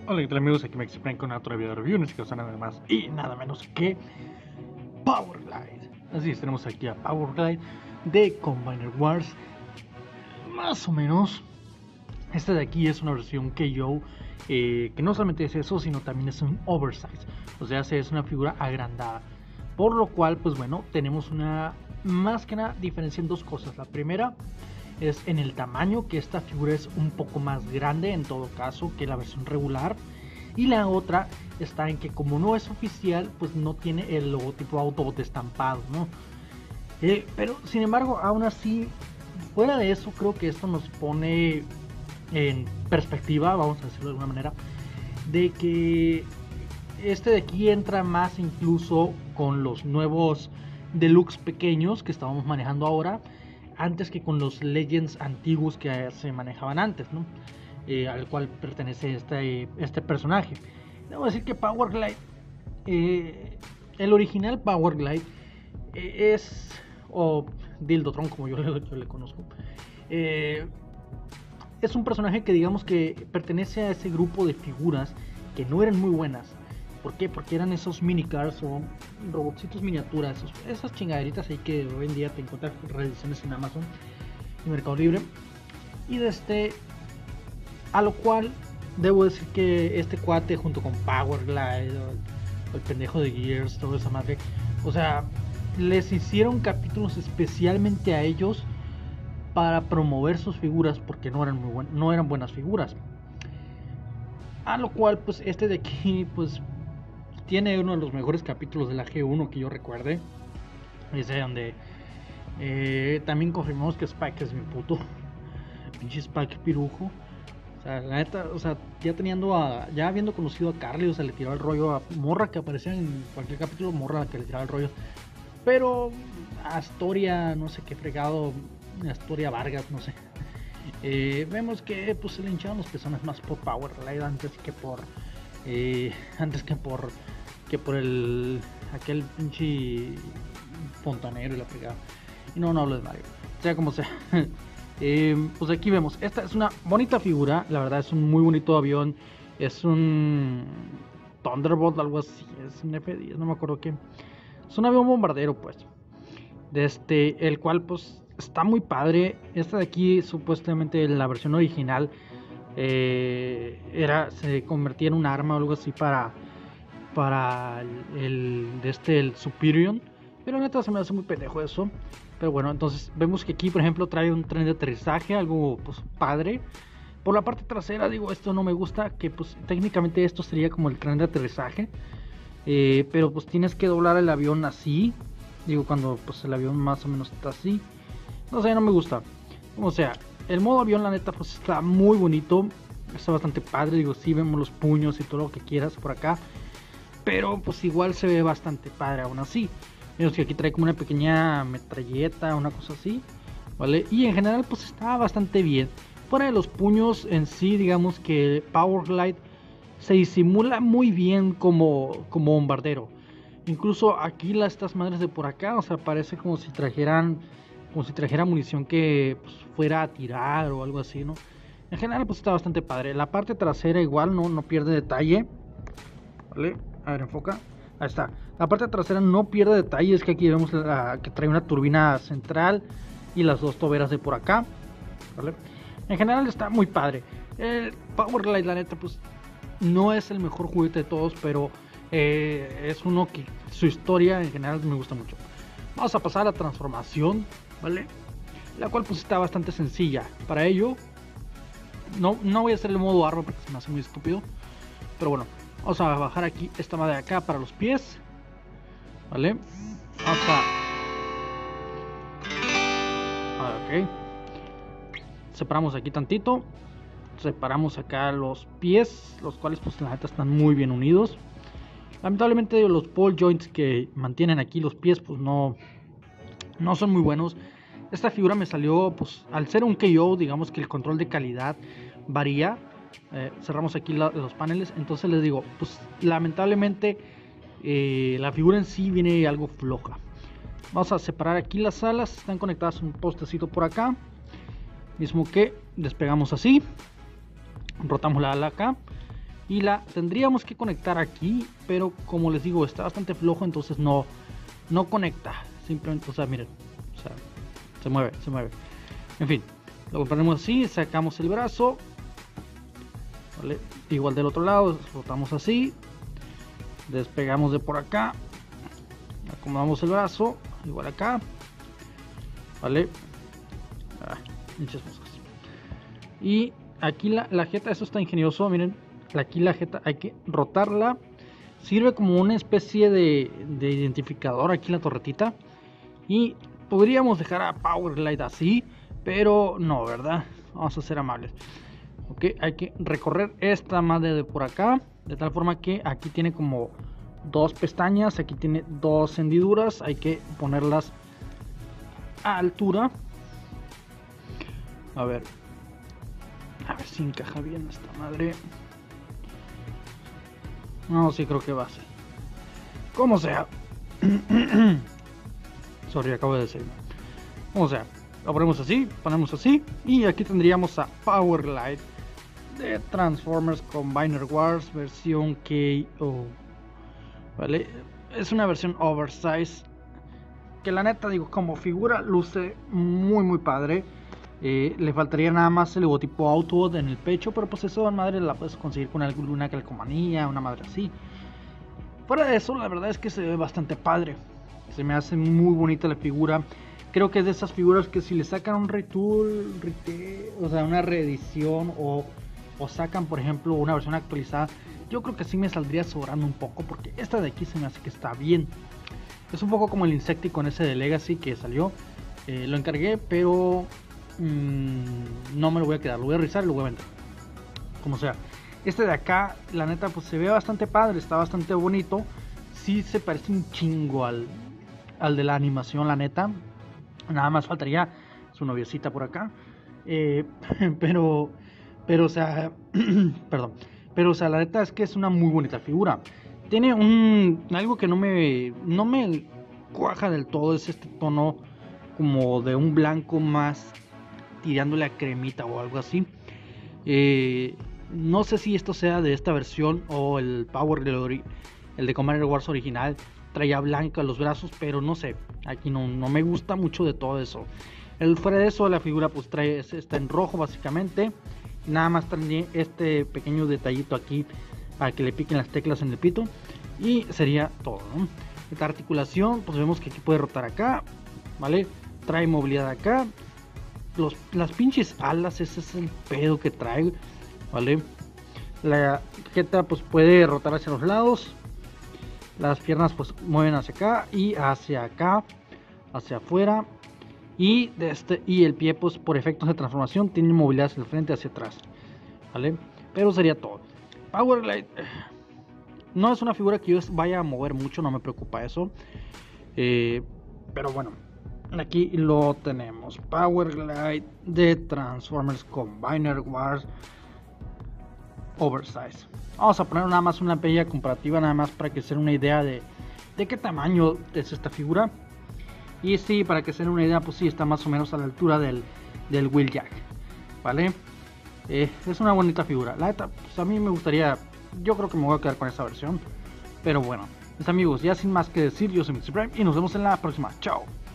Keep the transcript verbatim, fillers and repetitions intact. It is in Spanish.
Hola, ¿qué tal amigos? Aquí me explican con otro video de review, en este caso nada más y nada menos que Powerglide. Así es, tenemos aquí a Powerglide de Combiner Wars. Más o menos, esta de aquí es una versión K O, eh, que no solamente es eso, sino también es un oversize. O sea, es una figura agrandada. Por lo cual, pues bueno, tenemos una más que nada diferencia en dos cosas. La primera es en el tamaño, que esta figura es un poco más grande en todo caso que la versión regular, y la otra está en que como no es oficial, pues no tiene el logotipo Autobot estampado, ¿no? Eh, pero sin embargo, aún así, fuera de eso, creo que esto nos pone en perspectiva, vamos a decirlo de alguna manera, de que este de aquí entra más incluso con los nuevos deluxe pequeños que estábamos manejando ahora, antes que con los Legends antiguos que se manejaban antes, ¿no? Eh, al cual pertenece este, este personaje. Debo decir que Powerglide, eh, el original Powerglide, eh, es, o Dildotron como yo le, yo le conozco, eh, es un personaje que digamos que pertenece a ese grupo de figuras que no eran muy buenas. ¿Por qué? Porque eran esos minicars o robotcitos miniaturas, esos, esas chingaderitas ahí que hoy en día te encuentras reediciones en Amazon y Mercado Libre. Y de este, a lo cual debo decir que este cuate junto con Powerglide, o el pendejo de Gears, toda esa madre, o sea, les hicieron capítulos especialmente a ellos para promover sus figuras porque no eran muy buen, no eran buenas figuras. A lo cual pues este de aquí pues tiene uno de los mejores capítulos de la G uno que yo recuerde. Ese donde eh, también confirmamos que Spike es mi puto. Pinche Spike pirujo. O sea, la neta, o sea, ya teniendo a, ya habiendo conocido a Carly, o sea, le tiraba el rollo a Morra, que aparecía en cualquier capítulo, Morra la que le tiraba el rollo. Pero Astoria, no sé qué fregado, Astoria Vargas, no sé. Eh, vemos que pues se le hinchaban los pezones más por Powerglide antes que por eh, antes que por que por el aquel pinche fontanero y la fregada. Y no, no hablo de Mario, sea como sea. eh, pues aquí vemos, esta es una bonita figura, la verdad es un muy bonito avión, es un Thunderbolt, algo así, es un F diez, no me acuerdo qué. Es un avión bombardero, pues, de este, el cual pues está muy padre. Esta de aquí supuestamente la versión original eh, era, se convertía en un arma o algo así para para el, el de este el Superior, pero neta se me hace muy pendejo eso. Pero bueno, entonces vemos que aquí por ejemplo trae un tren de aterrizaje, algo pues padre. Por la parte trasera, digo, esto no me gusta, que pues técnicamente esto sería como el tren de aterrizaje, eh, pero pues tienes que doblar el avión así, digo, cuando pues el avión más o menos está así, no sé, no me gusta. O sea, el modo avión la neta pues está muy bonito, está bastante padre, digo, sí vemos los puños y todo lo que quieras por acá, pero pues igual se ve bastante padre aún así. Vemos que aquí trae como una pequeña metralleta, una cosa así, ¿vale? Y en general pues está bastante bien. Fuera de los puños en sí, digamos que Powerglide se disimula muy bien como, como bombardero. Incluso aquí las estas madres de por acá, o sea, parece como si trajeran como si trajera munición que pues, fuera a tirar o algo así, ¿no? En general pues está bastante padre. La parte trasera igual no, no pierde detalle, ¿vale? A ver, enfoca. Ahí está. La parte trasera no pierde detalle. Es que aquí vemos la, que trae una turbina central y las dos toberas de por acá, ¿vale? En general está muy padre. El Powerglide, la neta, pues no es el mejor juguete de todos, pero eh, es uno que su historia en general me gusta mucho. Vamos a pasar a la transformación, ¿vale? La cual pues está bastante sencilla. Para ello, no, no voy a hacer el modo arma porque se me hace muy estúpido, pero bueno. Vamos a bajar aquí esta madre de acá para los pies, ¿vale? Vamos a... Ah, ok. Separamos aquí tantito. Separamos acá los pies, los cuales pues la neta están muy bien unidos. Lamentablemente los ball joints que mantienen aquí los pies pues no, no son muy buenos. Esta figura me salió pues al ser un K O, digamos que el control de calidad varía. Eh, cerramos aquí la, los paneles, entonces les digo, pues lamentablemente eh, la figura en sí viene algo floja. Vamos a separar aquí las alas, están conectadas a un postecito por acá, mismo que despegamos así, rotamos la ala acá y la tendríamos que conectar aquí, pero como les digo está bastante flojo, entonces no, no conecta, simplemente, o sea, miren, o sea, se mueve, se mueve, en fin, lo ponemos así, sacamos el brazo, ¿vale? Igual del otro lado, rotamos así, despegamos de por acá, acomodamos el brazo, igual acá, ¿vale? Ah, muchas cosas. Y aquí la, la jeta, eso está ingenioso, miren, aquí la jeta hay que rotarla, sirve como una especie de, de identificador aquí la torretita, y podríamos dejar a Powerglide así, pero no, ¿verdad? Vamos a ser amables. Ok, hay que recorrer esta madre de por acá, de tal forma que aquí tiene como dos pestañas, aquí tiene dos hendiduras, hay que ponerlas a altura. A ver, a ver si encaja bien esta madre. No, sí creo que va a ser. Como sea. Sorry, acabo de decirlo. Como sea, lo ponemos así, ponemos así, y aquí tendríamos a Powerglide de Transformers Combiner Wars versión K O. Vale, es una versión oversize que la neta digo, como figura luce muy muy padre. Eh, le faltaría nada más el logotipo Autobot en el pecho, pero pues eso madre la puedes conseguir con alguna calcomanía, una madre así. Fuera de eso, la verdad es que se ve bastante padre, se me hace muy bonita la figura. Creo que es de esas figuras que si le sacan un retool, rete, o sea, una reedición o, o sacan por ejemplo una versión actualizada, yo creo que sí me saldría sobrando un poco, porque esta de aquí se me hace que está bien. Es un poco como el Insecticon ese de Legacy que salió, eh, lo encargué, pero mmm, no me lo voy a quedar, lo voy a rizar y lo voy a vender. Como sea, este de acá, la neta, pues se ve bastante padre, está bastante bonito. Sí se parece un chingo al, al de la animación, la neta. Nada más faltaría su noviecita por acá. Eh, pero, pero, o sea, perdón. Pero, o sea, la neta es que es una muy bonita figura. Tiene un algo que no me, no me cuaja del todo, es este tono como de un blanco más tirándole a cremita o algo así. Eh, no sé si esto sea de esta versión o el Power Glory, el de Commander Wars original traía blanca los brazos, pero no sé, aquí no, no me gusta mucho de todo eso. El fuera de eso, la figura pues trae, está en rojo básicamente, nada más trae este pequeño detallito aquí para que le piquen las teclas en el pito, y sería todo, ¿no? Esta articulación, pues vemos que aquí puede rotar acá, ¿vale? Trae movilidad acá, los, las pinches alas, ese es el pedo que trae, ¿vale? La jeta pues puede rotar hacia los lados, las piernas pues mueven hacia acá y hacia acá, hacia afuera, y, de este, y el pie pues por efectos de transformación tiene movilidad hacia el frente y hacia atrás, ¿vale? Pero sería todo. Powerglide no es una figura que yo vaya a mover mucho, no me preocupa eso, eh, pero bueno, aquí lo tenemos, Powerglide de Transformers Combiner Wars Oversize. Vamos a poner nada más una bella comparativa, nada más para que se den una idea de, de qué tamaño es esta figura. Y sí, para que se den una idea, pues sí, está más o menos a la altura del, del Wheeljack, ¿vale? Eh, es una bonita figura. La neta, pues a mí me gustaría, yo creo que me voy a quedar con esa versión. Pero bueno, mis amigos, ya sin más que decir, yo soy mister Prime y nos vemos en la próxima. Chao.